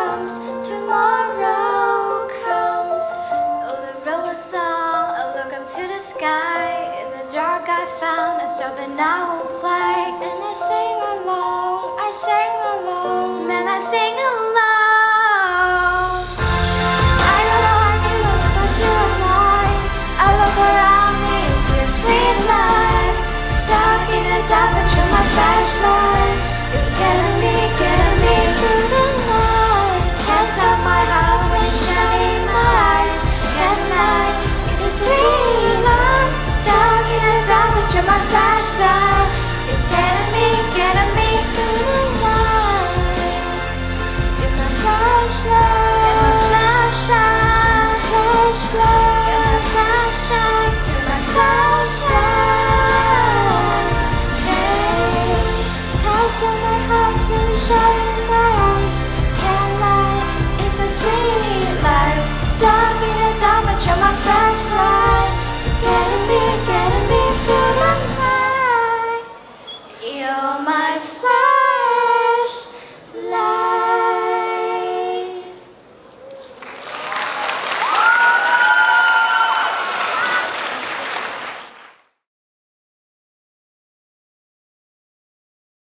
comes, tomorrow comes. Though the road was long, I look up to the sky. In the dark I found a stop and now